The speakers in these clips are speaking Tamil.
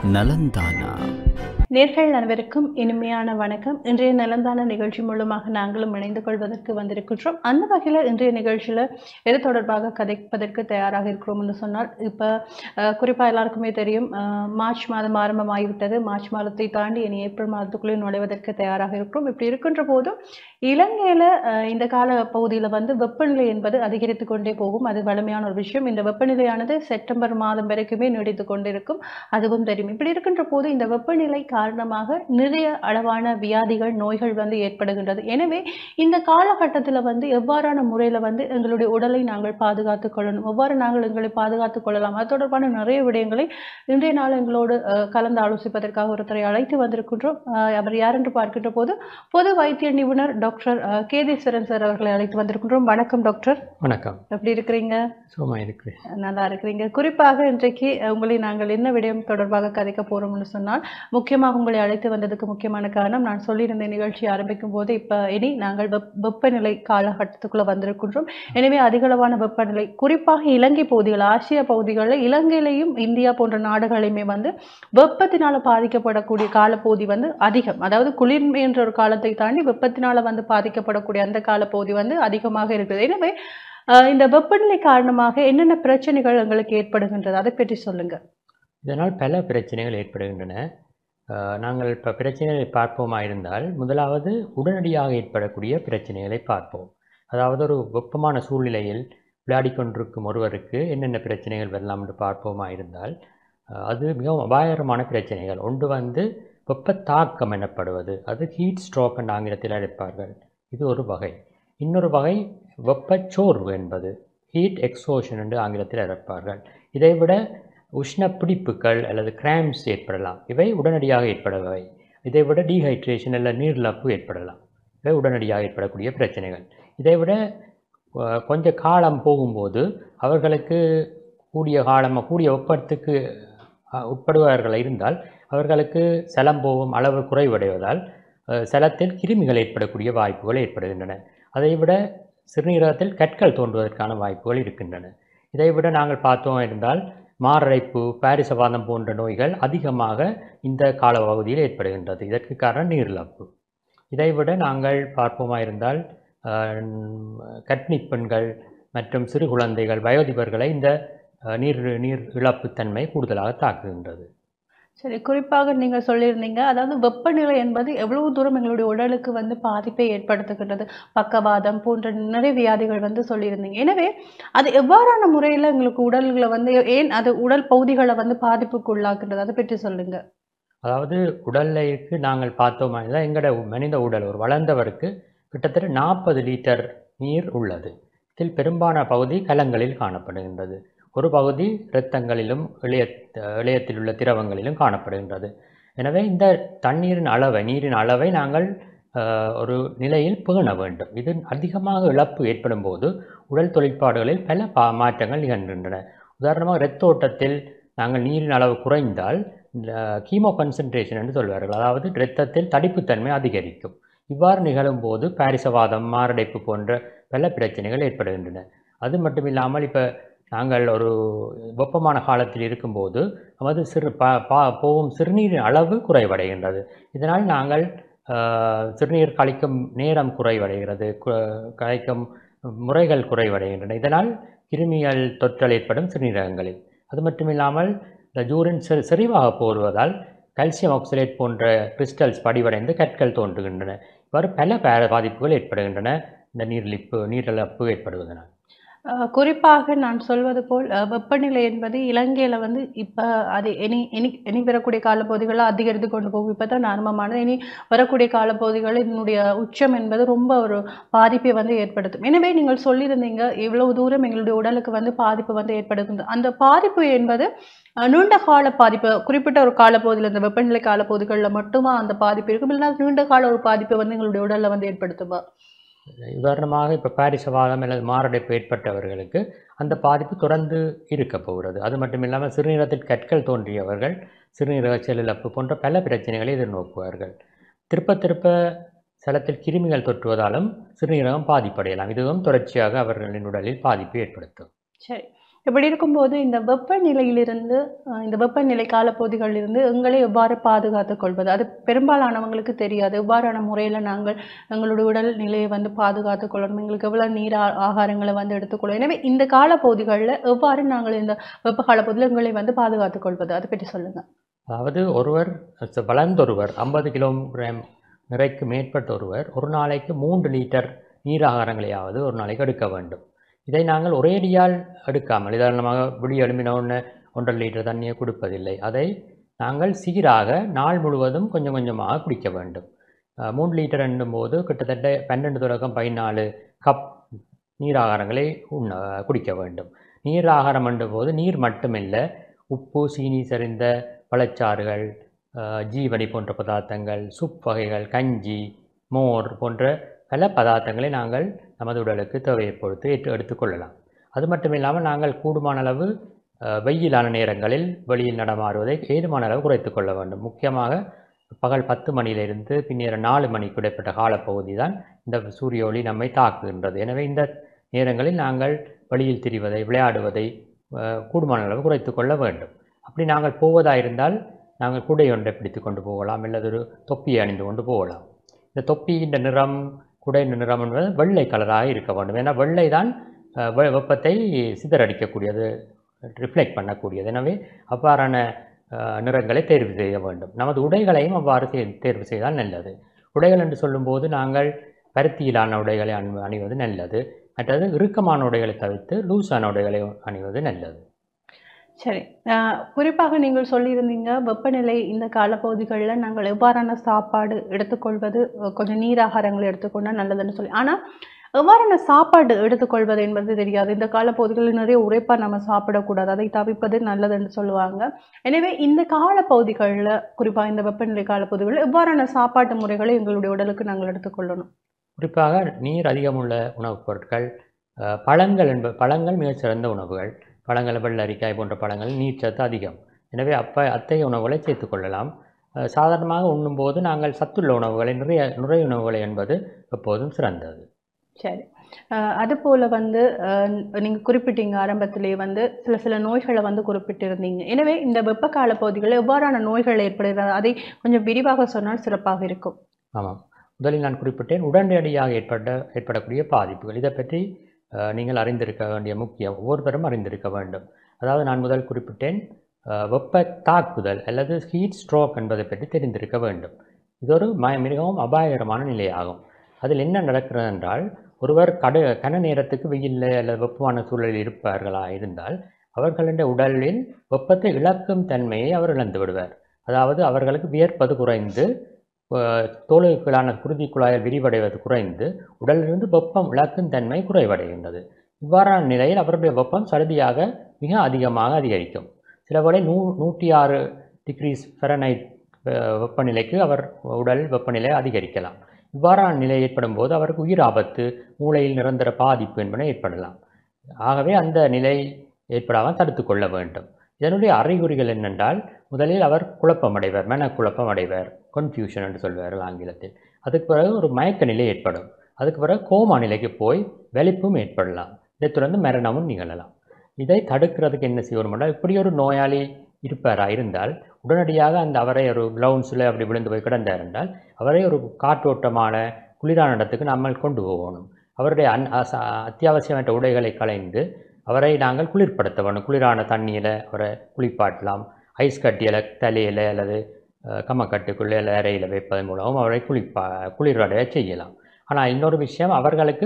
நலந்தானா. நேர்கள் அனைவருக்கும் இனிமையான வணக்கம். இன்றைய நலந்தான நிகழ்ச்சி மூலமாக நாங்களும் இணைந்து கொள்வதற்கு வந்திருக்கின்றோம். அந்த வகையில் இன்றைய நிகழ்ச்சியில் எது தொடர்பாக கதைப்பதற்கு தயாராக இருக்கிறோம் என்று சொன்னால், இப்போ குறிப்பாக எல்லாருக்குமே தெரியும், மார்ச் மாதம் ஆரம்பமாகிவிட்டது. மார்ச் மாதத்தை தாண்டி இனி ஏப்ரல் மாதத்துக்குள்ளே நுழைவதற்கு தயாராக இருக்கிறோம். இப்படி இருக்கின்ற போதும் இலங்கையில் இந்த கால பகுதியில் வெப்பநிலை என்பது அதிகரித்து கொண்டே போகும். அது வலிமையான ஒரு விஷயம். இந்த வெப்பநிலையானது செப்டம்பர் மாதம் வரைக்குமே நீடித்து கொண்டிருக்கும், அதுவும் தெரியும். இப்படி இருக்கின்ற போது இந்த வெப்பநிலை காரணமாக நிறைய அளவான வியாதிகள், நோய்கள் ஏற்படுகின்றது. எனவே இந்த காலகட்டத்தில் எவ்வாறான முறையில் எங்களுடைய உடலை நாங்கள் பாதுகாத்துக் கொள்ளணும், எவ்வாறு நாங்கள் எங்களை பாதுகாத்துக் கொள்ளலாம், அது தொடர்பான நிறைய விடயங்களை இன்றைய நாள் எங்களோடு கலந்து ஆலோசிப்பதற்காக ஒருத்தரை அழைத்து வந்திருக்கின்றோம். அவர் யார் என்று பார்க்கின்ற போது பொது வைத்திய நிபுணர் டாக்டர் கேதீஸ்வரன் சார் அவர்களை அழைத்து வந்திருக்கின்றோம். வணக்கம் டாக்டர். வணக்கம். எப்படி இருக்கிறீங்க? சும்மா இருக்கிறேன். நல்லா இருக்கிறீங்க. குறிப்பாக இன்றைக்கு உங்களை நாங்கள் என்ன விடயம் தொடர்பாக கதைக்க போறோம்னு சொன்னால், முக்கியமாக உங்களை அழைத்து வந்ததுக்கு முக்கியமான காரணம், நான் சொல்லியிருந்த நிகழ்ச்சி ஆரம்பிக்கும் போது இப்ப இனி நாங்கள் வெப்பநிலை காலகட்டத்துக்குள்ள வந்திருக்கின்றோம். எனவே அதிகளவான வெப்பநிலை, குறிப்பாக இலங்கை பகுதிகள், ஆசிய பகுதிகளில், இலங்கையிலையும் இந்தியா போன்ற நாடுகளையுமே வெப்பத்தினால பாதிக்கப்படக்கூடிய காலப்பகுதி அதிகம். அதாவது குளிர்மை என்ற ஒரு காலத்தை தாண்டி வெப்பத்தினால பாதிக்கப்படக்கூடிய அந்த காலப்பகுதி அதிகமாக இருக்குது. எனவே இந்த வெப்பநிலை காரணமாக என்னென்ன பிரச்சனைகள் எங்களுக்கு ஏற்படுகின்றது, அதை பற்றி சொல்லுங்க. இதனால் பல பிரச்சனைகள் ஏற்படுகின்றன. நாங்கள் இப்போ பிரச்சனைகளை பார்ப்போமா இருந்தால், முதலாவது உடனடியாக ஏற்படக்கூடிய பிரச்சனைகளை பார்ப்போம். அதாவது ஒரு வெப்பமான சூழ்நிலையில் விளையாடி கொண்டிருக்கும் ஒருவருக்கு என்னென்ன பிரச்சனைகள் வரலாம் என்று பார்ப்போமா இருந்தால், அது மிகவும் அபாயகரமான பிரச்சனைகள். ஒன்று வெப்பத்தாக்கம் எனப்படுவது, அது ஹீட் ஸ்ட்ரோக் என்ற ஆங்கிலத்தில் அழைப்பார்கள். இது ஒரு வகை. இன்னொரு வகை வெப்பச்சோர்வு என்பது ஹீட் எக்ஸ்போஷன் என்று ஆங்கிலத்தில் அழைப்பார்கள். இதைவிட உஷ்ண பிடிப்புகள் அல்லது கிராம்ஸ் ஏற்படலாம். இவை உடனடியாக ஏற்படவை. இதைவிட டீஹைட்ரேஷன் அல்லது நீரிழப்பு ஏற்படலாம். இவை உடனடியாக ஏற்படக்கூடிய பிரச்சனைகள். இதைவிட கொஞ்ச காலம் போகும்போது அவர்களுக்கு கூடிய வெப்பத்துக்கு உட்படுபவர்கள் இருந்தால் அவர்களுக்கு சலம் போகும் அளவு குறைவடைவதால் சலத்தில் கிருமிகள் ஏற்படக்கூடிய வாய்ப்புகள் ஏற்படுகின்றன. அதைவிட சிறுநீரகத்தில் கற்கள் தோன்றுவதற்கான வாய்ப்புகள் இருக்கின்றன. இதைவிட நாங்கள் பார்த்தோம் இருந்தால் மாரடைப்பு, பாரிசவாதம் போன்ற நோய்கள் அதிகமாக இந்த காலப்பகுதியில் ஏற்படுகின்றது. இதற்கு காரணம் நீரிழப்பு. இதைவிட நாங்கள் பார்ப்போமா இருந்தால் கர்ப்பிணி பெண்கள் மற்றும் சிறு குழந்தைகள், வயோதிபர்களை இந்த நீர் இழப்புத்தன்மை கூடுதலாக தாக்குகின்றது. சரி, குறிப்பாக நீங்கள் சொல்லியிருந்தீங்க, அதாவது வெப்பநிலை என்பது எவ்வளவு தூரம் எங்களுடைய உடலுக்கு பாதிப்பை ஏற்படுத்துகின்றது, பக்கவாதம் போன்ற நிறைய வியாதிகள் சொல்லியிருந்தீங்க. எனவே அது எவ்வாறான முறையில் எங்களுக்கு உடல்களை ஏன் அது உடல் பகுதிகளை பாதிப்புக்கு உள்ளாக்குன்றது, அதை பற்றி சொல்லுங்க. அதாவது உடலுக்கு நாங்கள் பார்த்தோமா இருந்தால், எங்களோட மனித உடல் ஒரு வளர்ந்தவருக்கு கிட்டத்தட்ட 40 லிட்டர் நீர் உள்ளது. இதில் பெரும்பாலான பகுதி கலங்களில் காணப்படுகின்றது. ஒரு பகுதி இரத்தங்களிலும் இளையத்தில் உள்ள திரவங்களிலும் காணப்படுகின்றது. எனவே இந்த நீரின் அளவை நாங்கள் ஒரு நிலையில் பேண வேண்டும். இது அதிகமாக இழப்பு ஏற்படும் போது உடல் தொழிற்பாடுகளில் பல மாற்றங்கள் நிகழ்கின்றன. உதாரணமாக இரத்த ஓட்டத்தில் நாங்கள் நீரின் அளவு குறைந்தால் கீமோ கன்சன்ட்ரேஷன் என்று சொல்வார்கள். அதாவது இரத்தத்தில் தடிப்புத்தன்மை அதிகரிக்கும். இவ்வாறு நிகழும் போது பாரிசவாதம், மாரடைப்பு போன்ற பல பிரச்சனைகள் ஏற்படுகின்றன. அது மட்டும் இல்லாமல் இப்போ நாங்கள் ஒரு வெப்பமான காலத்தில் இருக்கும்போது நமது போகும் சிறுநீரின் அளவு குறைவடைகின்றது. இதனால் நாங்கள் சிறுநீர் கழிக்கும் நேரம் குறைவடைகிறது, கழிக்கும் முறைகள் குறைவடைகின்றன. இதனால் கிருமிகள் தொற்றல் ஏற்படும் சிறுநீரகங்களில். அது மட்டும் இல்லாமல் இந்த யூரின் செறிவாக போடுவதால் கால்சியம் ஆக்சலேட் போன்ற கிறிஸ்டல்ஸ் படிவடைந்து கற்கள் தோன்றுகின்றன. இவ்வாறு பல பாதிப்புகள் ஏற்படுகின்றன இந்த நீரிழப்பு ஏற்படுவதனால். குறிப்பாக நான் சொல்வது போல் வெப்பநிலை என்பது இலங்கையில் இப்போ அது இனி வரக்கூடிய காலப்பகுதிகளில் அதிகரித்து கொண்டு போகும். இப்போ தான் ஆரம்பமானது. இனி வரக்கூடிய காலப்பகுதிகளில் இதனுடைய உச்சம் என்பது ரொம்ப ஒரு பாதிப்பை ஏற்படுத்தும். எனவே நீங்கள் சொல்லியிருந்தீங்க, இவ்வளவு தூரம் எங்களுடைய உடலுக்கு பாதிப்பு ஏற்படுகின்றது. அந்த பாதிப்பு என்பது நீண்ட கால பாதிப்பு, குறிப்பிட்ட ஒரு காலப்பகுதியில், இந்த வெப்பநிலை காலப்பகுதிகளில் மட்டுமா அந்த பாதிப்பு இருக்கும், இல்லைன்னா நீண்ட கால ஒரு பாதிப்பை எங்களுடைய உடலில் ஏற்படுத்துமா? உதாரணமாக இப்போ பாரிசவாதம் அல்லது மாரடைப்பு ஏற்பட்டவர்களுக்கு அந்த பாதிப்பு தொடர்ந்து இருக்க போகிறது. அது மட்டும் இல்லாமல் சிறுநீரகத்தில் கற்கள் தோன்றியவர்கள் சிறுநீரக செயலிழப்பு போன்ற பல பிரச்சனைகளை எதிர்நோக்குவார்கள். திருப்ப சலத்தில் கிருமிகள் தொற்றுவதாலும் சிறுநீரகம் பாதிப்படையலாம். இதுவும் தொடர்ச்சியாக அவர்களின் உடலில் பாதிப்பு ஏற்படுத்தும். சரி, இப்படி இருக்கும்போது இந்த வெப்பநிலையிலிருந்து இந்த வெப்பநிலை காலப்பகுதிகளிலிருந்து எங்களை எவ்வாறு பாதுகாத்துக் கொள்வது? அது பெரும்பாலானவங்களுக்கு தெரியாது. எவ்வாறான முறையில நாங்கள் எங்களுடைய உடல் நிலையை வந்து பாதுகாத்துக் கொள்ளணும்? எங்களுக்கு எவ்வளவு நீர் ஆகாரங்கள வந்து எடுத்துக்கொள்ளணும்? எனவே இந்த காலப்பகுதிகள்ல எவ்வாறு நாங்கள் இந்த வெப்ப காலப்பகுதியில எங்களை வந்து பாதுகாத்துக் கொள்வது? அத பற்றி சொல்லுங்க. அதாவது ஒருவர் வளர்ந்தொருவர் 50 கிலோகிராம் நிறைக்கு மேற்பட்ட ஒருவர் ஒரு நாளைக்கு 3 லிட்டர் நீராகாரங்களையாவது ஒரு நாளைக்கு எடுக்க வேண்டும். இதை நாங்கள் ஒரேடியால் எடுக்காமல் உதாரணமாக விடிய எழும்பின உடனே 1.5 லிட்டர் தண்ணியை குடிப்பதில்லை. அதை நாங்கள் சீராக நாள் முழுவதும் கொஞ்சம் கொஞ்சமாக குடிக்க வேண்டும். 3 லிட்டர் என்னும்போது கிட்டத்தட்ட 12 தொடக்கம் 14 கப் நீராகாரங்களை குடிக்க வேண்டும். நீராகாரம் என்னும்போது நீர் மட்டுமில்லை, உப்பு, சீனி சரிந்த பழச்சாறுகள், ஜீவனி போன்ற பதார்த்தங்கள், சூப் வகைகள், கஞ்சி, மோர் போன்ற பல பதார்த்தங்களை நாங்கள் நமது உடலுக்கு தேவையை பொறுத்து எடுத்துக்கொள்ளலாம். அது மட்டும் இல்லாமல் நாங்கள் கூடுமான அளவு வெயிலான நேரங்களில் வெளியில் நடமாறுவதை ஏதுமான அளவு குறைத்து கொள்ள வேண்டும். முக்கியமாக பகல் 10 மணியிலிருந்து பின்னர் 4 மணிக்கு இடைப்பட்ட காலப்பகுதி தான் இந்த சூரிய ஒளி நம்மை தாக்குகின்றது. எனவே இந்த நேரங்களில் நாங்கள் வெளியில் திரிவதை, விளையாடுவதை கூடுமான அளவு குறைத்து கொள்ள வேண்டும். அப்படி நாங்கள் போவதாயிருந்தால் நாங்கள் குடை ஒன்றை பிடித்து கொண்டு போகலாம், அல்லது ஒரு தொப்பியை அணிந்து கொண்டு போகலாம். இந்த தொப்பியின் நிறம், குடையின் நிறம் என்பது வெள்ளை கலராக இருக்க வேண்டும். ஏன்னா வெள்ளை தான் வெப்பத்தை சிதறடிக்கக்கூடியது, ரிஃப்ளெக்ட் பண்ணக்கூடியது. எனவே அவ்வாறான நிறங்களை தேர்வு செய்ய வேண்டும். நமது உடைகளையும் அவ்வாறு தேர்வு செய்தால் நல்லது. உடைகள் என்று சொல்லும்போது நாங்கள் பருத்தியிலான உடைகளை அணிவது நல்லது. மற்றது இறுக்கமான உடைகளை தவிர்த்து லூஸான உடைகளை அணிவது நல்லது. சரி. குறிப்பாக நீங்கள் சொல்லியிருந்தீங்க, வெப்பநிலை இந்த காலப்பகுதிகளில் நாங்கள் எவ்வாறான சாப்பாடு எடுத்துக்கொள்வது, கொஞ்சம் நீராகாரங்களை எடுத்துக்கொண்டா நல்லதுன்னு சொல்லி. ஆனால் எவ்வாறான சாப்பாடு எடுத்துக்கொள்வது என்பது தெரியாது. இந்த காலப்பகுதிகளில் நிறைய உரைப்பா நம்ம சாப்பிடக்கூடாது, அதை தவிர்ப்பது நல்லதுன்னு சொல்லுவாங்க. எனவே இந்த காலப்பகுதிகளில், குறிப்பாக இந்த வெப்பநிலை காலப்பகுதிகளில் எவ்வாறான சாப்பாட்டு முறைகளை எங்களுடைய உடலுக்கு நாங்கள் எடுத்துக்கொள்ளணும்? குறிப்பாக நீர் அதிகமுள்ள உணவுப் பொருட்கள், பழங்கள் மிகச்சிறந்த உணவுகள். பழங்கள், வெள்ளரிக்காய் போன்ற பழங்கள் நீர்ச்சத்து அதிகம். எனவே அத்தகைய உணவுகளை சேர்த்துக்கொள்ளலாம். சாதாரணமாக உண்ணும்போது நாங்கள் சத்துள்ள உணவுகளை, நுரை உணவுகளை என்பது எப்போதும் சிறந்தது. சரி. அதுபோல் வந்து நீங்கள் குறிப்பிட்டீங்க ஆரம்பத்திலே வந்து சில நோய்களை வந்து குறிப்பிட்டிருந்தீங்க. எனவே இந்த வெப்ப கால பகுதிகளில் எவ்வாறான நோய்கள் ஏற்படுகிறது, அதை கொஞ்சம் விரிவாக சொன்னால் சிறப்பாக இருக்கும். ஆமாம், முதலில் நான் குறிப்பிட்டேன் உடனடியாக ஏற்படக்கூடிய பாதிப்புகள். இதை பற்றி நீங்கள் அறிந்திருக்க வேண்டிய ஒவ்வொருத்தரும் அறிந்திருக்க வேண்டும். அதாவது நான் முதல் குறிப்பிட்டேன் வெப்ப தாக்குதல் அல்லது ஹீட் ஸ்ட்ரோக் என்பதை பற்றி தெரிந்திருக்க வேண்டும். இது ஒரு மிகவும் அபாயகரமான நிலையாகும். அதில் என்ன நடக்கிறது என்றால், ஒருவர் கன நேரத்துக்கு வெயிலில் அல்லது வெப்பமான சூழலில் இருப்பார்களா இருந்தால் அவர்களுடைய உடலில் வெப்பத்தை இழக்கும் தன்மையை அவர் இழந்து விடுவார். அதாவது அவர்களுக்கு வியர்ப்பது குறைந்து, தோலுக்குள்ளான குருதி குழாயில் விரிவடைவது குறைந்து, உடலிலிருந்து வெப்பம் இழக்கும் தன்மை குறைவடைகின்றது. இவ்வாறான நிலையில் அவருடைய வெப்பம் சடுதியாக மிக அதிகமாக அதிகரிக்கும். சில வேளை 106 டிகிரிஸ் ஃபாரன்ஹைட் வெப்பநிலைக்கு அவர் உடல் வெப்பநிலை அதிகரிக்கலாம். இவ்வாறான நிலை ஏற்படும் போது அவருக்கு உயிர் ஆபத்து, மூளையில் நிரந்தர பாதிப்பு என்பன ஏற்படலாம். ஆகவே அந்த நிலை ஏற்படாமல் தடுத்து கொள்ள வேண்டும். இதனுடைய அறிகுறிகள் என்னென்றால், முதலில் அவர் குழப்பமடைவர், மனக்குழப்பம் அடைவர், கன்ஃபியூஷன் என்று சொல்வார்கள் ஆங்கிலத்தில். அதுக்கு பிறகு ஒரு மயக்க நிலை ஏற்படும். அதுக்கு பிறகு கோமா நிலைக்கு போய் வெளிப்பும் ஏற்படலாம். இதைத் தொடர்ந்து மரணமும் நிகழலாம். இதை தடுக்கிறதுக்கு என்ன செய்யணும் என்றால், இப்படி ஒரு நோயாளி இருந்தால் உடனடியாக அவரை ஒரு கிரவுண்ட்ஸில் அப்படி விழுந்து போய் கிடந்தார் என்றால் அவரை ஒரு காற்றோட்டமான குளிரான இடத்துக்கு நம்ம கொண்டு போகணும். அவருடைய அத்தியாவசியமற்ற உடைகளை களைந்து அவரை நாங்கள் குளிர்படுத்த வேணும். குளிரான தண்ணியில் அவரை குளிப்பாட்டலாம். ஐஸ் கட்டியில் தலையில் அல்லது கம்மக்கட்டுக்குள்ளே அறையில் வைப்பதன் மூலமும் அவரை குளிரடைய செய்யலாம். ஆனால் இன்னொரு விஷயம், அவர்களுக்கு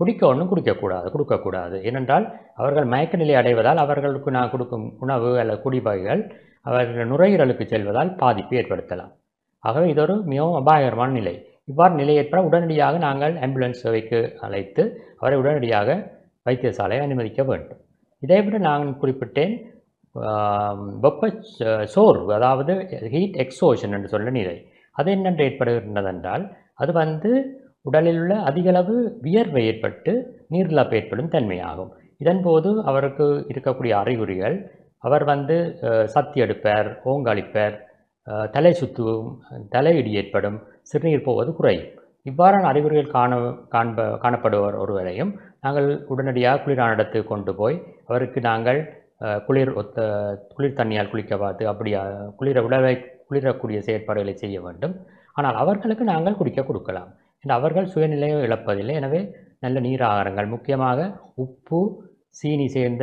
கொடுக்கக்கூடாது. ஏனென்றால் அவர்கள் மயக்க நிலை அடைவதால் அவர்களுக்கு நான் கொடுக்கும் உணவு அல்லது குடிவகைகள் அவர்கள் நுரையீரலுக்கு செல்வதால் பாதிப்பு ஏற்படுத்தலாம். ஆகவே இது ஒரு மிகவும் அபாயகரமான நிலை. இவ்வாறு நிலை ஏற்பட உடனடியாக நாங்கள் ஆம்புலன்ஸ் சேவைக்கு அழைத்து அவரை உடனடியாக வைத்தியசாலையை அனுமதிக்க வேண்டும். இதைவிட நான் குறிப்பிட்டேன் வெப்ப சோர்வு, அதாவது ஹீட் எக்ஸோஷன் என்று சொல்ல நிலை. அது என்னென்று ஏற்படுகின்றதென்றால், அது உடலில் உள்ள அதிகளவு வியர்வை ஏற்பட்டு நீரிழப்பு ஏற்படும் தன்மையாகும். இதன்போது அவருக்கு இருக்கக்கூடிய அறிகுறிகள், அவர் சத்தி எடுப்பார், ஓங்காளிப்பார், தலை சுத்தும், தலையிடி ஏற்படும், சிறுநீர் போவது குறையும். இவ்வாறான அறிகுறிகள் காணப்படுவர் ஒருவரையும் நாங்கள் உடனடியாக குளிரான இடத்துக்கு கொண்டு போய் அவருக்கு நாங்கள் குளிர் தண்ணியால் குளிக்க பார்த்து அப்படியா உடலை குளிரக்கூடிய செயற்பாடுகளை செய்ய வேண்டும். ஆனால் அவர்களுக்கு நாங்கள் குடிக்க கொடுக்கலாம். அவர்கள் சுயநிலையை இழப்பதில்லை. எனவே நல்ல நீர் ஆகாரங்கள், முக்கியமாக உப்பு சீனி சேர்ந்த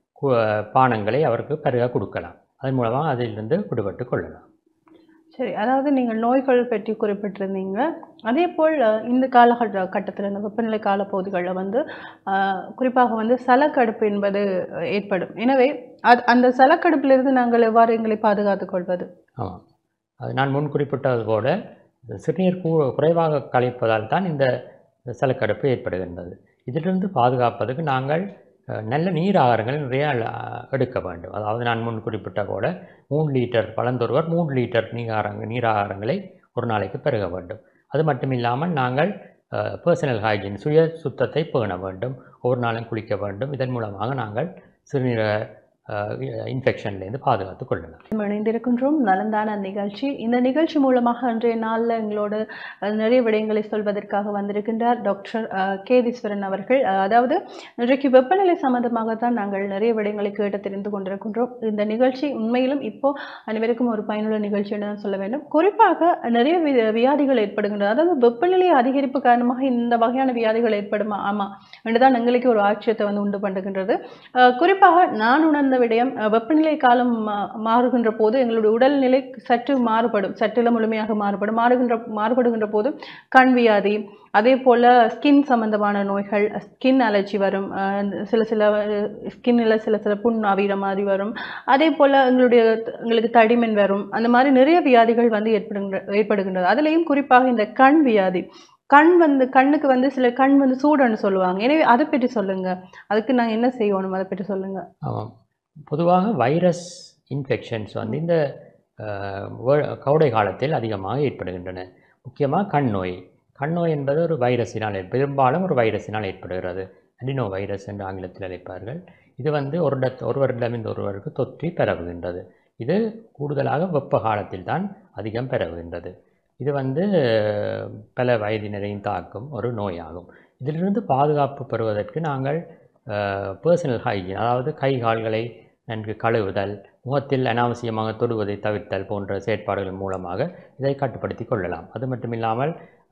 பானங்களை அவருக்கு பருக கொடுக்கலாம். அதன் மூலமாக அதிலிருந்து விடுபட்டு கொள்ளலாம். சரி, அதாவது நீங்கள் நோய்கள் பற்றி குறிப்பிட்டிருந்தீங்க. அதே போல் இந்த காலகட்டத்தில் இந்த வெப்பநிலை காலப்பகுதிகளில் வந்து குறிப்பாக வந்து சலக்கடுப்பு என்பது ஏற்படும். எனவே அந்த சலக்கடுப்பிலிருந்து நாங்கள் எவ்வாறு எங்களை பாதுகாத்துக் கொள்வது? ஆமாம், அது நான் முன் குறிப்பிட்டது போல சிறுநீர் குறைவாக கழிப்பதால் தான் இந்த சலக்கடுப்பு ஏற்படுகின்றது. இதிலிருந்து பாதுகாப்பதற்கு நாங்கள் நல்ல நீர் ஆகாரங்கள் நிறைய எடுக்க வேண்டும். அதாவது நான் முன் குறிப்பிட்ட போல 3 லிட்டர் பழந்தொருவர் 3 லிட்டர் நீர் ஆகாரங்களை ஒரு நாளைக்கு பெருக வேண்டும். அது மட்டும் இல்லாமல் நாங்கள் பர்சனல் ஹைஜீன், சுய சுத்தத்தை பேண வேண்டும். ஒவ்வொரு நாளும் குளிக்க வேண்டும். இதன் மூலமாக நாங்கள் சிறுநீரக இன்ஃபெக்ஷன்லேருந்து பாதுகாத்து கொள்ளலாம். இணைந்திருக்கின்றோம் நலந்தான நிகழ்ச்சி. இந்த நிகழ்ச்சி மூலமாக அன்றைய நாளில் எங்களோட நிறைய விடயங்களை சொல்வதற்காக வந்திருக்கின்றார் டாக்டர் கேதீஸ்வரன் அவர்கள். அதாவது இன்றைக்கு வெப்பநிலை சம்பந்தமாகத்தான் நாங்கள் நிறைய விடயங்களை கேட்டு தெரிந்து கொண்டிருக்கின்றோம். இந்த நிகழ்ச்சி உண்மையிலும் இப்போ அனைவருக்கும் ஒரு பயனுள்ள நிகழ்ச்சி என்று சொல்ல வேண்டும். குறிப்பாக நிறைய வியாதிகள் ஏற்படுகின்றது. அதாவது வெப்பநிலை அதிகரிப்பு காரணமாக இந்த வகையான வியாதிகள் ஏற்படுமா? ஆமாம் என்றுதான் எங்களுக்கு ஒரு ஆட்சியத்தை வந்து உண்டு பண்ணுகின்றது. குறிப்பாக நான் உணர்ந்த விடயம், வெப்பநிலை காலம் மாறுகின்ற போது எங்களுடைய உடல்நிலை சற்று மாறுபடும், சற்றுல முழுமையாக மாறுபடுகின்ற போது கண் வியாதி, அதே போல ஸ்கின் சம்பந்தமான நோய்கள், ஸ்கின் அலர்ஜி வரும், சில ஸ்கின்னில் சில புண் ஆவிற மாதிரி வரும். அதே போல் எங்களுக்கு தடிமன் வரும். அந்த மாதிரி நிறைய வியாதிகள் வந்து ஏற்படுகின்றது. அதுலேயும் குறிப்பாக இந்த கண் வியாதி, கண்ணுக்கு வந்து சில கண் வந்து சூடுன்னு சொல்லுவாங்க. எனவே அதை பற்றி சொல்லுங்க. அதுக்கு நாங்கள் என்ன செய்யணும், அதை பற்றி சொல்லுங்க. ஆமாம், பொதுவாக வைரஸ் இன்ஃபெக்ஷன்ஸ் வந்து இந்த கோடை காலத்தில் அதிகமாக ஏற்படுகின்றன. முக்கியமாக கண் நோய் என்பது ஒரு வைரஸினால் பெரும்பாலும் ஒரு வைரஸினால் ஏற்படுகிறது. அடினோ வைரஸ் என்று ஆங்கிலத்தில் அழைப்பார்கள். இது வந்து ஒருவரிடமிருந்து ஒருவருக்கு தொற்றி பரவுகின்றது. இது கூடுதலாக வெப்ப காலத்தில் தான் அதிகம் பரவுகின்றது. இது வந்து பல வயதினரையும் தாக்கும் ஒரு நோயாகும். இதிலிருந்து பாதுகாப்பு பெறுவதற்கு நாங்கள் பர்சனல் ஹைஜீன், அதாவது கை கால்களை நன்கு கழுவுதல், முகத்தில் அனாவசியமாக தொடுவதை தவிர்த்தல் போன்ற செயற்பாடுகள் மூலமாக இதை கட்டுப்படுத்தி கொள்ளலாம். அது மட்டும் இல்லாமல்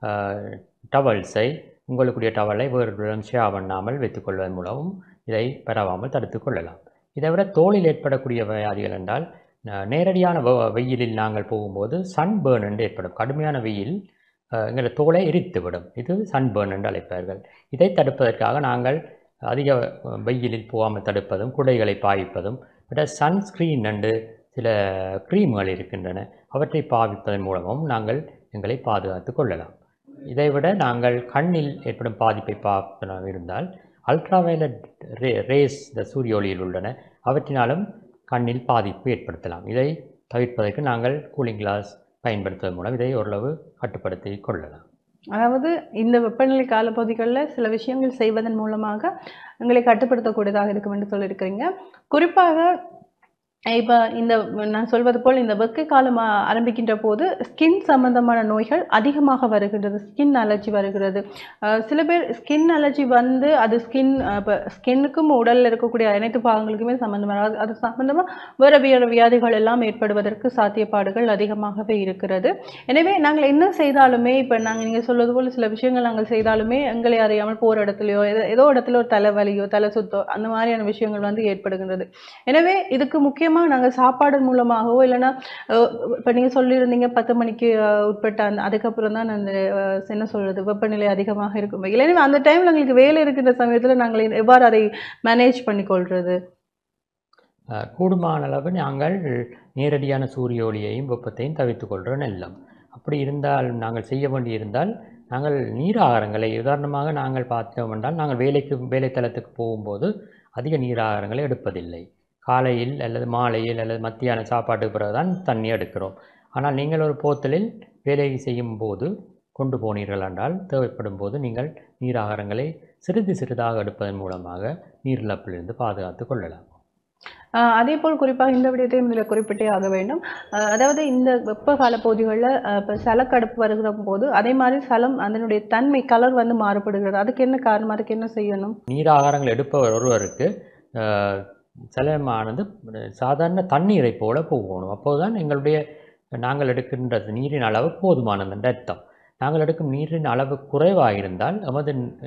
டவல்ஸை, உங்களுக்குரிய டவலை வேறுடன் ஷேர் பண்ணாமல் வைத்துக்கொள்வதன் மூலமும் இதை பரவாமல் தடுத்து கொள்ளலாம். இதை விட தோலில் ஏற்படக்கூடிய வியாதிகள் என்றால், நேரடியான வெயிலில் நாங்கள் போகும்போது சன்பேர்ன் என்று ஏற்படும். கடுமையான வெயில் எங்களை தோலை எரித்துவிடும். இது சன்பேர்ன் என்று அழைப்பார்கள். இதை தடுப்பதற்காக நாங்கள் அதிக வெயிலில் போகாமல் தடுப்பதும், குடைகளை பாவிப்பதும், விட சன்ஸ்க்ரீன் என்று சில க்ரீம்கள் இருக்கின்றன, அவற்றை பாவிப்பதன் மூலமும் நாங்கள் எங்களை பாதுகாத்து கொள்ளலாம். இதைவிட நாங்கள் கண்ணில் ஏற்படும் பாதிப்பை பார்க்க இருந்தால் அல்ட்ராவயலட் ரேஸ் இந்த சூரிய ஒளியில் உள்ளன, அவற்றினாலும் கண்ணில் பாதிப்பு ஏற்படுத்தலாம். இதை தவிர்ப்பதற்கு நாங்கள் கூலிங் கிளாஸ் பயன்படுத்துவதன் மூலம் இதை ஓரளவு கட்டுப்படுத்தி கொள்ளலாம். அதாவது இந்த வெப்பநிலை காலப்பகுதிகளில் சில விஷயங்கள் செய்வதன் மூலமாக எங்களை கட்டுப்படுத்தக்கூடியதாக இருக்கும் என்று சொல்லியிருக்கிறீங்க. குறிப்பாக இப்போ நான் சொல்வது போல் இந்த வெப்ப காலம் ஆரம்பிக்கின்ற போது ஸ்கின் சம்பந்தமான நோய்கள் அதிகமாக வருகின்றது, ஸ்கின் அலர்ஜி வருகிறது. சில பேர் ஸ்கின் அலர்ஜி வந்து அது இப்போ ஸ்கின்னுக்கும் உடலில் இருக்கக்கூடிய அனைத்து பாகங்களுக்குமே சம்பந்தமாக, அது சம்பந்தமாக வேறு வியாதிகள் எல்லாம் ஏற்படுவதற்கு சாத்தியப்பாடுகள் அதிகமாகவே இருக்கிறது. எனவே நாங்கள் என்ன செய்தாலுமே, இப்போ நீங்கள் சொல்வது போல் சில விஷயங்கள் நாங்கள் செய்தாலுமே எங்களை அறியாமல் போகிற இடத்துலையோ ஏதோ இடத்துல ஒரு தலைவலியோ தலை சுத்தோ அந்த மாதிரியான விஷயங்கள் வந்து ஏற்படுகின்றது. எனவே இதுக்கு முக்கியமாக நாங்கள் சாப்பாடு மூலமாகவோ இல்லைன்னா இப்போ நீங்கள் சொல்லியிருந்தீங்க 10 மணிக்கு உட்பட்ட அதுக்கப்புறம் தான் அந்த என்ன சொல்கிறது வெப்பநிலை அதிகமாக இருக்கும். எனவே அந்த டைமில் எங்களுக்கு வேலை இருக்கிற சமயத்தில் நாங்கள் எவ்வாறு அதை மேனேஜ் பண்ணிக்கொள்வது? கூடுமான அளவு நாங்கள் நேரடியான சூரிய ஒளியையும் வெப்பத்தையும் தவிர்த்து கொள்கிற நல்லம். அப்படி இருந்தால் நாங்கள் செய்ய வேண்டியிருந்தால் நாங்கள் நீர் ஆகாரங்களை, உதாரணமாக நாங்கள் பார்த்தோம் என்றால் நாங்கள் வேலைத்தளத்துக்கு போகும்போது அதிக நீர் ஆகாரங்களை எடுப்பதில்லை. காலையில் அல்லது மாலையில் அல்லது மத்தியான சாப்பாட்டுக்கு பிறகு தான் தண்ணி எடுக்கிறோம். ஆனால் நீங்கள் ஒரு போத்தலில் வேலை செய்யும் போது கொண்டு போனீர்கள் என்றால் தேவைப்படும் போது நீங்கள் நீர் ஆகாரங்களை சிறிதாக எடுப்பதன் மூலமாக நீரிழப்பிலிருந்து பாதுகாத்து கொள்ளலாம். அதேபோல் குறிப்பாக இந்த விடயத்தையும் இதில் குறிப்பிட்டே ஆக வேண்டும். அதாவது இந்த வெப்ப கால பகுதிகள்ல இப்ப சலக்கடுப்பு வருகிற போது, அதே மாரி சலம் அதனுடைய தன்மை கலர் வந்து மாறுபடுகிறது. அதுக்கு என்ன காரணம்? அதுக்கு என்ன செய்யணும்? நீர் ஆகாரங்கள் எடுப்பவர் ஒருவருக்கு சலமானது சாதாரண தண்ணீரை போல போகணும். அப்போதுதான் நாங்கள் எடுக்கின்ற நீரின் அளவு போதுமானது என்ற அர்த்தம். நாங்கள் எடுக்கும் நீரின் அளவு குறைவாக இருந்தால் நமது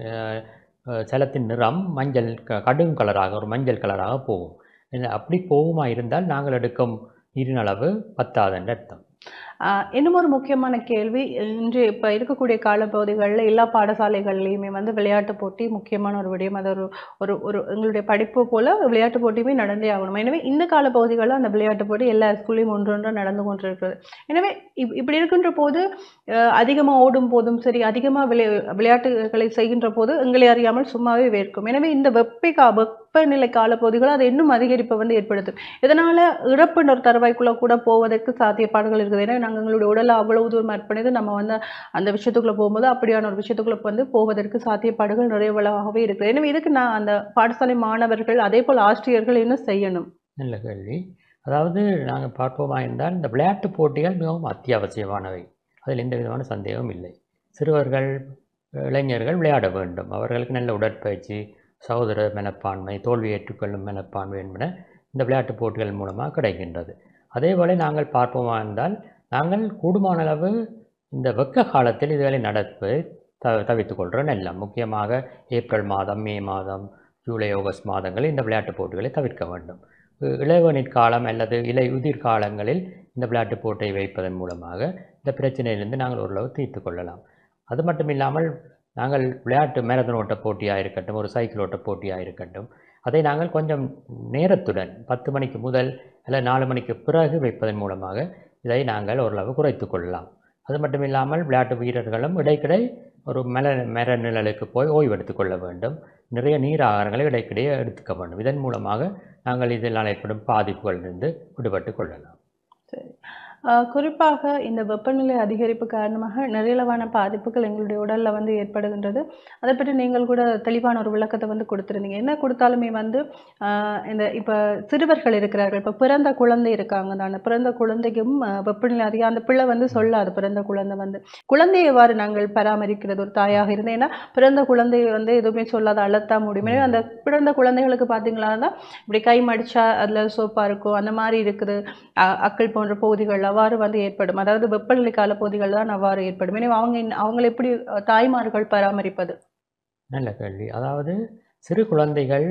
சலத்தின் நிறம் மஞ்சள் கடும் கலராக ஒரு மஞ்சள் கலராக போகும். அப்படி போகுமா இருந்தால் நாங்கள் எடுக்கும் நீரின் அளவு பத்தாது என்ற அர்த்தம். இன்னும் ஒரு முக்கியமான கேள்வி, இன்று இப்ப இருக்கக்கூடிய காலப்பகுதிகள்ல எல்லா பாடசாலைகள்லயுமே வந்து விளையாட்டு போட்டி முக்கியமான ஒரு விடயம். அது ஒரு ஒரு எங்களுடைய படிப்பு போல விளையாட்டு போட்டியுமே நடந்தே ஆகணும். எனவே இந்த காலப்பகுதிகள்ல அந்த விளையாட்டு போட்டி எல்லா ஸ்கூல்லையும் ஒன்றொன்றா நடந்து கொண்டிருக்கிறது. எனவே இப்படி இருக்கின்ற போது அதிகமா ஓடும் போதும் சரி, அதிகமா விளையாட்டுகளை செய்கின்ற போது எங்களை அறியாமல் சும்மாவே வேர்க்கும். எனவே இந்த வெப்பநிலை காலப்பகுதிகள் அதை இன்னும் அதிகரிப்பை வந்து ஏற்படுத்தும். இதனால இறப்பு ஒரு தருவாய்க்குள்ள கூட போவதற்கு சாத்தியப்பாடுகள் இருக்குது. ஏன்னா நாங்கள் எங்களுடைய உடலை அவ்வளவு தூரம் அர்ப்பணித்து நம்ம வந்து அந்த விஷயத்துக்குள்ள போகும்போது அப்படியான ஒரு விஷயத்துக்குள்ள வந்து போவதற்கு சாத்தியப்பாடுகள் நிறையவளாகவே இருக்குது. எனவே இதுக்கு நான் அந்த பாடசாலை மாணவர்கள் அதே போல் ஆசிரியர்கள் என்ன செய்யணும்? நல்ல கேள்வி. அதாவது நாங்கள் பார்ப்போமா என்றால் இந்த விளையாட்டு போட்டிகள் மிகவும் அத்தியாவசியமானவை. அதில் எந்த விதமான சந்தேகமும் இல்லை. சிறுவர்கள் இளைஞர்கள் விளையாட வேண்டும். அவர்களுக்கு நல்ல உடற்பயிற்சி, சகோதர மனப்பான்மை, தோல்வி ஏற்றுக்கொள்ளும் மனப்பான்மை என்பன இந்த விளையாட்டுப் போட்டிகள் மூலமாக கிடைக்கின்றது. அதேபோல நாங்கள் பார்ப்போமா என்றால் நாங்கள் கூடுமான அளவு இந்த வெக்க காலத்தில் இதுகளை நடப்பதை தவிர்த்துக் கொள்கிறோம் எல்லாம். முக்கியமாக ஏப்ரல் மாதம், மே மாதம், ஜூலை, ஆகஸ்ட் மாதங்களில் இந்த விளையாட்டுப் போட்டிகளை தவிர்க்க வேண்டும். இளைவனிற் காலம் அல்லது உதிர் காலங்களில் இந்த விளையாட்டுப் போட்டியை வைப்பதன் மூலமாக இந்த பிரச்சனையிலிருந்து நாங்கள் ஓரளவு தீர்த்து கொள்ளலாம். அது மட்டும் இல்லாமல் நாங்கள் விளையாட்டு மேரத்தான் ஓட்ட போட்டியாக இருக்கட்டும், ஒரு சைக்கிள் ஓட்ட போட்டியாக இருக்கட்டும், அதை நாங்கள் கொஞ்சம் நேரத்துடன் 10 மணிக்கு முதல் அல்ல 4 மணிக்கு பிறகு வைப்பதன் மூலமாக இதை நாங்கள் ஓரளவு குறைத்து கொள்ளலாம். அது மட்டும் இல்லாமல் விளையாட்டு வீரர்களும் இடைக்கிடை ஒரு மர நிழலுக்கு போய் ஓய்வெடுத்துக் கொள்ள வேண்டும். நிறைய நீர் ஆகாரங்களை இடைக்கிடையே எடுத்துக்க வேண்டும். இதன் மூலமாக நாங்கள் இதில் ஏற்படும் பாதிப்புகளிலிருந்து விடுபட்டு கொள்ளலாம். சரி. குறிப்பாக இந்த வெப்பநிலை அதிகரிப்பு காரணமாக நிறையளவான பாதிப்புகள் எங்களுடைய உடல்ல வந்து ஏற்படுகின்றது. அதை பற்றி நீங்கள் கூட தெளிவான ஒரு விளக்கத்தை வந்து கொடுத்திருந்தீங்க. என்ன கொடுத்தாலுமே வந்து இந்த இப்ப சிறுவர்கள் இருக்கிறார்கள். இப்ப பிறந்த குழந்தை இருக்காங்க தானே, பிறந்த குழந்தைக்கும் வெப்பநிலை அதிகம். அந்த பிள்ளை வந்து சொல்லாது. பிறந்த குழந்தை வந்து குழந்தையை எவ்வாறு நாங்கள் பராமரிக்கிறது ஒரு தாயாக இருந்தேன். ஏன்னா பிறந்த குழந்தையை வந்து எதுவுமே சொல்லாத அழத்தான் முடியும். எனவே அந்த பிறந்த குழந்தைகளுக்கு பார்த்தீங்களா தான் இப்படி கை மடிச்சா அதுல சோப்பா இருக்கும், அந்த மாதிரி இருக்குது. அக்கள் போன்ற பகுதிகள் அவ்வாறு வந்து ஏற்படும். அதாவது வெப்பநிலை கால பகுதிகள் தான் அவ்வாறு ஏற்படும். எனவே அவங்களை எப்படி தாய்மார்கள் பராமரிப்பது? நல்ல கேள்வி. அதாவது சிறு குழந்தைகள்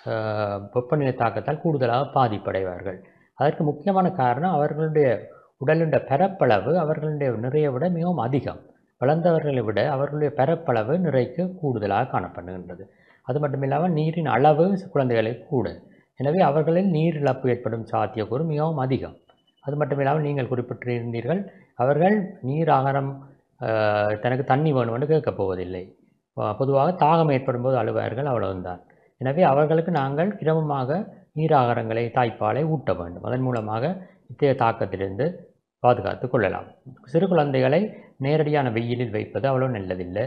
வெப்பநிலை தாக்கத்தால் கூடுதலாக பாதிப்படைவார்கள். அதற்கு முக்கியமான காரணம் அவர்களுடைய உடலுடைய பரப்பளவு அவர்களுடைய நிறையை விட மிகவும் அதிகம். வளர்ந்தவர்களை விட அவர்களுடைய பரப்பளவு நிறைக்கு கூடுதலாக காணப்படுகின்றது. அது மட்டும் இல்லாமல் நீரின் அளவு குழந்தைகளுக்கு கூட. எனவே அவர்களில் நீர் இழப்பு ஏற்படும் சாத்தியக்கூறு மிகவும் அதிகம். அது மட்டும் இல்லாமல் நீங்கள் குறிப்பிட்டிருந்தீர்கள், அவர்கள் நீர் ஆகாரம் தனக்கு தண்ணி வேணும் என்று கேட்கப் போவதில்லை. பொதுவாக தாகம் ஏற்படும் போது அழுவார்கள், அவ்வளவுதான். எனவே அவர்களுக்கு நாங்கள் கிரமமாக நீர் ஆகாரங்களை தாய்ப்பாலை ஊட்ட வேண்டும். அதன் மூலமாக இத்தகைய தாக்கத்திலிருந்து பாதுகாத்து கொள்ளலாம். சிறு குழந்தைகளை நேரடியான வெயிலில் வைப்பது அவ்வளோ நல்லதில்லை.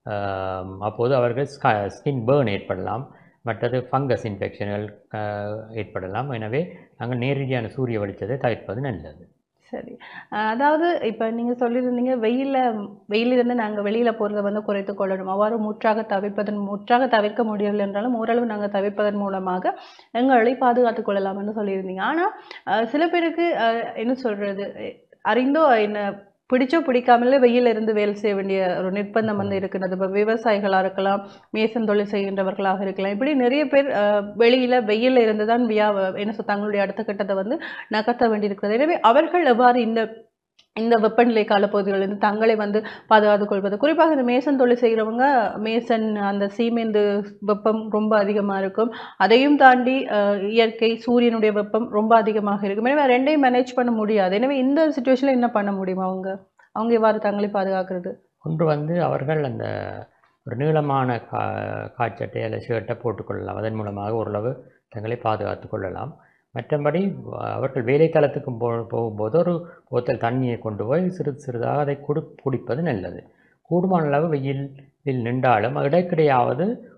அப்போது அவர்கள் ஸ்கின் பேர்ன் ஏற்படலாம், மற்றது ஃபங்கஸ் இன்ஃபெக்ஷன்கள் ஏற்படலாம். எனவே நாங்கள் நேரடியான சூரிய வெளிச்சத்தை தவிர்ப்பது நல்லது. சரி. அதாவது இப்ப நீங்க சொல்லியிருந்தீங்க, வெயிலிருந்து நாங்க வெளியில போறத வந்து குறைத்துக் கொள்ளணும். அவ்வாறு முற்றாக தவிர்க்க முடியவில்லை என்றாலும் ஓரளவு நாங்க தவிர்ப்பதன் மூலமாக எங்களை பாதுகாத்துக் கொள்ளலாம் என்று சொல்லியிருந்தீங்க. ஆனா சில பேருக்கு என்ன சொல்றது, அறிந்தோ என்ன பிடிச்சோ பிடிக்காமலே வெயில இருந்து வேலை செய்ய வேண்டிய ஒரு நிர்பந்தம் வந்து இருக்கிறது. இப்போ விவசாயிகளா இருக்கலாம், மேசன் தொழில் செய்கின்றவர்களாக இருக்கலாம். இப்படி நிறைய பேர் வெளியில வெயில இருந்து தான் தங்களுடைய அடுத்த கட்டத்தை வந்து நகர்த்த வேண்டியிருக்கிறது. எனவே அவர்கள் எவ்வாறு இந்த வெப்பநிலை காலப்பகுதிகளிலிருந்து தங்களை வந்து பாதுகாத்துக் கொள்வது? குறிப்பாக இந்த மேசன் தொழில் செய்கிறவங்க, மேசன் அந்த சீமெந்து வெப்பம் ரொம்ப அதிகமா இருக்கும். அதையும் தாண்டி இயற்கை சூரியனுடைய வெப்பம் ரொம்ப அதிகமாக இருக்கும். எனவே ரெண்டையும் மேனேஜ் பண்ண முடியாது. எனவே இந்த சிச்சுவேஷன்ல என்ன பண்ண முடியும்? அவங்க எவ்வாறு தங்களை பாதுகாக்கிறது? ஒன்று வந்து அவர்கள் அந்த ஒரு நீளமான காட்சட்டை அல்ல ஷர்ட்டை போட்டுக்கொள்ளலாம். அதன் மூலமாக ஓரளவு தங்களை பாதுகாத்து கொள்ளலாம். மற்றபடி அவர்கள் வேலைத்தளத்துக்கு போகும்போது ஒரு போத்தல் தண்ணியை கொண்டு போய் சிறிதாக அதை குடிப்பது நல்லது. கூடுமான அளவு வெயிலில் நின்றாலும் இடைக்கிடையாவது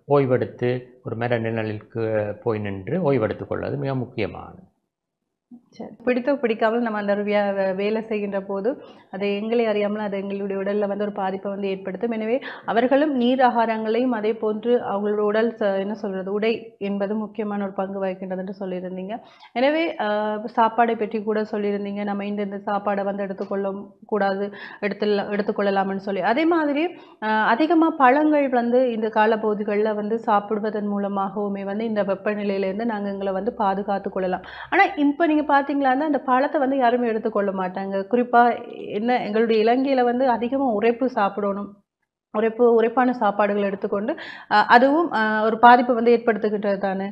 ஓய்வெடுத்து ஒரு மர நிழலுக்கு போய் நின்று ஓய்வெடுத்துக் கொள்வது மிக முக்கியமானது. சரி. பிடித்தோ பிடிக்காமல் நம்ம அந்த ஒரு வேலை செய்கின்ற போது அதை எங்களை அறியாமல் அது எங்களுடைய உடலில் வந்து ஒரு பாதிப்பை வந்து ஏற்படுத்தும். எனவே அவர்களும் நீர் ஆகாரங்களையும் அதே போன்று அவங்களோட உடல் என்ன சொல்கிறது உடை என்பது முக்கியமான ஒரு பங்கு வகிக்கின்றது என்று சொல்லியிருந்தீங்க. எனவே சாப்பாடை பற்றி கூட சொல்லியிருந்தீங்க, நம்ம இந்த சாப்பாடை வந்து எடுத்துக்கொள்ள கூடாது, எடுத்துக்கொள்ளலாம்னு சொல்லி. அதே மாதிரி அதிகமாக பழங்கள் வந்து இந்த காலப்பகுதிகளில் வந்து சாப்பிடுவதன் மூலமாகவுமே வந்து இந்த வெப்பநிலையிலேருந்து நாங்கள் எங்களை வந்து பாதுகாத்து கொள்ளலாம். ஆனால் இப்போ நீங்கள் பார்த்தீங்களான்னா அந்த பழத்தை வந்து யாருமே எடுத்துக்கொள்ள மாட்டாங்க. குறிப்பாக என்ன எங்களுடைய இலங்கையில் வந்து அதிகமாக உரைப்பு சாப்பிடணும், உரைப்பான சாப்பாடுகள் எடுத்துக்கொண்டு அதுவும் ஒரு பாதிப்பை வந்து ஏற்படுத்துகின்றது தானே.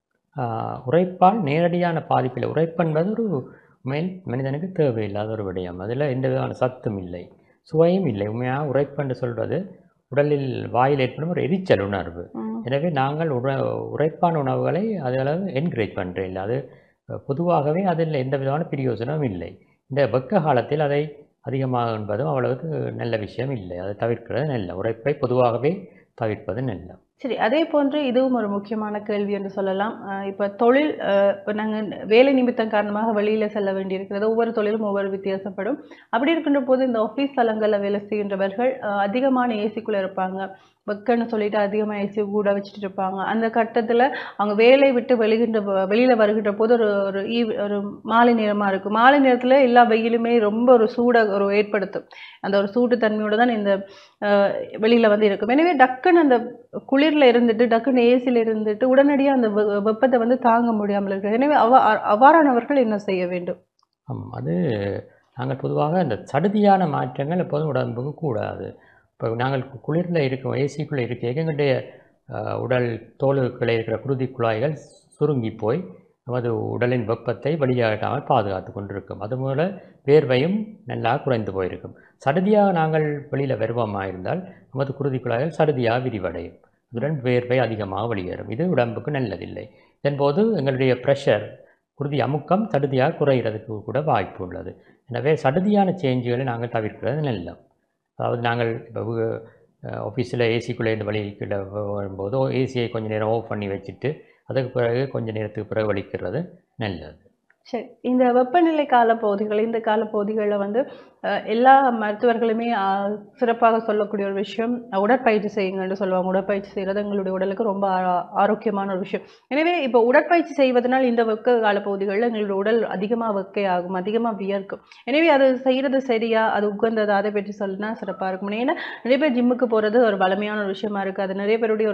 உரைப்பால் நேரடியான பாதிப்பில்லை. உரைப்பு என்பது ஒரு மனிதனுக்கு தேவையில்லாத ஒரு விடயம். அதில் எந்த விதமான சத்தும் இல்லை, சுவையும் இல்லை. உண்மையாக உரைப்பு என்று சொல்வது உடலில் வாயில் ஏற்படும் ஒரு எரிச்சல் உணர்வு. எனவே நாங்கள் உரைப்பான உணவுகளை அதளவு என்கரேஜ் பண்ணுறேன். அது பொதுவாகவே அதில் எந்த விதமான பிரயோஜனமும் இல்லை. இந்த வெக்க காலத்தில் அதை அதிகமாக என்பதும் அவ்வளவுக்கு நல்ல விஷயம் இல்லை. அதை தவிர்க்கிறது நல்ல. உரைப்பை பொதுவாகவே தவிர்ப்பது நல்ல. சரி. அதே போன்று இதுவும் ஒரு முக்கியமான கேள்வி என்று சொல்லலாம். இப்போ தொழில் இப்போ நாங்கள் வேலை நிமித்தம் காரணமாக வெளியில் செல்ல வேண்டியிருக்கிறது. ஒவ்வொரு தொழிலும் ஒவ்வொரு வித்தியாசப்படும். அப்படி இருக்கின்ற போது இந்த ஆஃபீஸ் தளங்களில் வேலை செய்கின்றவர்கள் அதிகமான ஏசிக்குள்ளே இருப்பாங்க. வெக்கன்னு சொல்லிட்டு அதிகமாக ஏசி கூட வச்சுட்டு இருப்பாங்க. அந்த கட்டத்தில் அவங்க வேலையை விட்டு வெளியில் வருகின்ற போது ஒரு மாலை நேரமாக இருக்கும். மாலை நேரத்தில் எல்லா வெயிலுமே ரொம்ப ஒரு சூடை ஏற்படுத்தும். அந்த ஒரு சூடு தன்மையோடு தான் இந்த வெளியில் வந்து இருக்கும். எனவே டக்குன்னு அந்த குளிரில் இருந்துட்டு டக்குன்னு ஏசியில் இருந்துட்டு உடனடியாக அந்த வெப்பத்தை வந்து தாங்க முடியாமல் இருக்குது. எனவே அவ்வாறானவர்கள் என்ன செய்ய வேண்டும்? அது நாங்கள் பொதுவாக அந்த சடுதியான மாற்றங்கள் எப்போதும் உடம்புக்கு கூடாது. இப்போ நாங்கள் குளிரில் இருக்கும் ஏசிக்குள்ளே இருக்க எங்களுடைய உடல் தோலுக்குள்ளே இருக்கிற குருதி குழாய்கள் சுருங்கி போய் நமது உடலின் வெப்பத்தை வெளியாகாமல் பாதுகாத்து கொண்டிருக்கும். அதுபோல் வேர்வையும் நல்லா குறைந்து போயிருக்கும். சடுதியாக நாங்கள் வெளியில் வருவமாக இருந்தால் நமது குருதி குழாய்கள் சடுதியாக விரிவடையும். அதுடன் வேர்வை அதிகமாக வெளியேறும். இது உடம்புக்கு நல்லதில்லை. இதன்போது எங்களுடைய ப்ரெஷர் குருதி அமுக்கம் சடுதியாக குறைகிறதுக்கு கூட வாய்ப்பு உள்ளது. எனவே சடுதியான சேஞ்சுகளை நாங்கள் தவிர்க்கிறது நல்லது. அதாவது நாங்கள் இப்போ ஆஃபீஸில் ஏசிக்குள்ளேருந்து வெளியில வரும்போது ஏசியை கொஞ்சம் நேரம் ஆஃப் பண்ணி வச்சுட்டு அதுக்கு பிறகு கொஞ்சம் நேரத்துக்கு பிறகு வலிக்கிறது நல்லது. சரி. இந்த வெப்பநிலை காலப்பகுதிகள் இந்த காலப்பகுதிகளில் வந்து எல்லா மருத்துவர்களுமே சிறப்பாக சொல்லக்கூடிய ஒரு விஷயம் உடற்பயிற்சி செய்யுங்கன்னு சொல்லுவாங்க. உடற்பயிற்சி செய்கிறது எங்களுடைய உடலுக்கு ரொம்ப ஆரோக்கியமான ஒரு விஷயம். எனவே இப்போ உடற்பயிற்சி செய்வதனால் இந்த வெக்க காலப்பகுதிகளில் எங்களுடைய உடல் அதிகமாக வெக்கையாகும், அதிகமாக வியர்க்கும். எனவே அது செய்கிறது சரியா, அது உகந்தது, அதை பற்றி சொல்லினா சிறப்பாக இருக்கும். ஏன்னா நிறைய பேர் ஜிம்முக்கு போகிறது ஒரு பலமையான ஒரு விஷயமா இருக்குது. அது நிறைய பேருடைய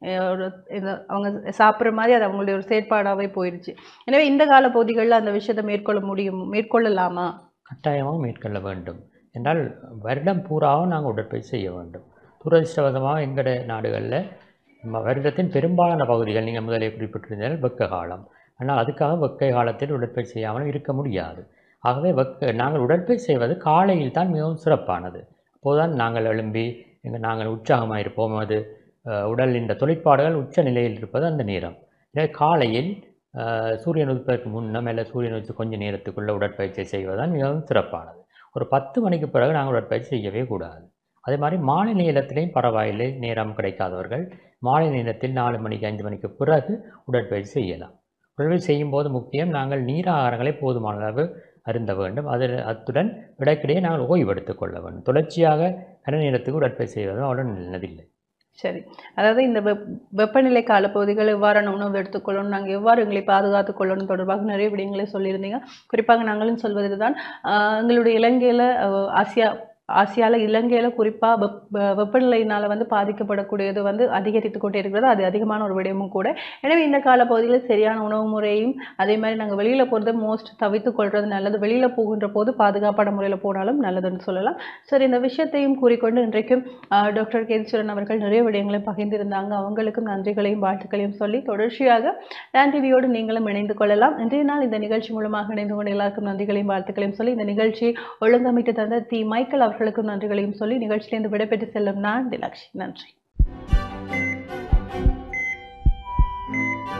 அவங்க சாப்பிட்ற மாதிரி அது அவங்களுடைய ஒரு செயற்பாடாகவே போயிடுச்சு. எனவே இந்த காலப்பகுதிகளில் அந்த விஷயத்தை மேற்கொள்ளலாமா? கட்டாயமாக மேற்கொள்ள வேண்டும். என்றால் வருடம் பூராவும் நாங்கள் உடற்பயிற்சி செய்ய வேண்டும். துரதிர்ஷ்டவசமாக எங்களுடைய நாடுகளில் வருடத்தின் பெரும்பாலான பகுதிகள் நீங்கள் முதலே குறிப்பிட்டிருந்தால் வெக்க காலம். ஆனால் அதுக்காக வெக்க காலத்தில் உடற்பயிற்சி செய்யாமல் இருக்க முடியாது. ஆகவே நாங்கள் உடற்பயிற்சி செய்வது காலையில் தான் மிகவும் சிறப்பானது. அப்போதுதான் நாங்கள் எழும்பி நாங்கள் உற்சாகமாக இருப்போம். அது உடலின் தொழிற்பாடுகள் உச்ச நிலையில் இருப்பது அந்த நேரம். எனவே காலையில் சூரியன் உதிப்பதற்கு முன்னம் இல்லை சூரியன் உதித்து கொஞ்சம் நேரத்துக்குள்ளே உடற்பயிற்சி செய்வதுதான் மிகவும் சிறப்பானது. ஒரு 10 மணிக்கு பிறகு நாங்கள் உடற்பயிற்சி செய்யவே கூடாது. அதே மாதிரி மாலை நேரத்திலையும் பரவாயில்லை, நேரம் கிடைக்காதவர்கள் மாலை நேரத்தில் 4 மணிக்கு 5 மணிக்கு பிறகு உடற்பயிற்சி செய்யலாம். உடற்பயிற்சி செய்யும்போது முக்கியம் நாங்கள் நீராகாரங்களை போதுமான அளவு அருந்த வேண்டும். அத்துடன் இடைக்கிடையே நாங்கள் ஓய்வெடுத்துக் கொள்ள வேண்டும். தொடர்ச்சியாக கன நேரத்துக்கு உடற்பயிற்சி செய்வதும் அவ்வளோ நல்லதில்லை. சரி. அதாவது இந்த வெப்பநிலை காலப்பகுதிகள் எவ்வாறான உணவு எடுத்துக்கொள்ளணும், நாங்கள் எவ்வாறு எங்களை பாதுகாத்துக் கொள்ளணும் தொடர்பாக நிறைய விடயங்களை சொல்லியிருந்தீங்க. குறிப்பாக நாங்களும் சொல்வது தான் எங்களுடைய இலங்கையில் ஆசியாவில் இலங்கையில் குறிப்பாக வெப்பநிலையினால் வந்து பாதிக்கப்படக்கூடியது வந்து அதிகரித்து கொண்டே இருக்கிறது. அது அதிகமான ஒரு விடயமும் கூட. எனவே இந்த காலப்பகுதியில் சரியான உணவு முறையும் அதே மாதிரி நாங்கள் வெளியில் போகிறது தவிர்த்து கொள்வது நல்லது. வெளியில் போகின்ற போது பாதுகாப்பான முறையில் போனாலும் நல்லதுன்னு சொல்லலாம். சரி, இந்த விஷயத்தையும் கூறிக்கொண்டு இன்றைக்கும் டாக்டர் கேதீஸ்வரன் அவர்கள் நிறைய விடயங்களை பகிர்ந்திருந்தாங்க. அவங்களுக்கும் நன்றிகளையும் வாழ்த்துக்களையும் சொல்லி தொடர்ச்சியாக டான் டிவியோடு நீங்களும் இணைந்து கொள்ளலாம். இன்றைய நாள் இந்த நிகழ்ச்சி மூலமாக இணைந்து கொண்டு எல்லாருக்கும் நன்றிகளையும் வாழ்த்துக்களையும் சொல்லி இந்த நிகழ்ச்சியை ஒழுங்கமைத்து தந்த தி மைக்கேல் அவர்களுக்கும் நன்றிகளையும் சொல்லி நிகழ்ச்சியிலிருந்து விடைபெற்று செல்லும் நான் திலக்ஷி. நன்றி.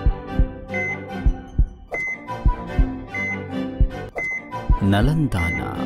நலந்தானா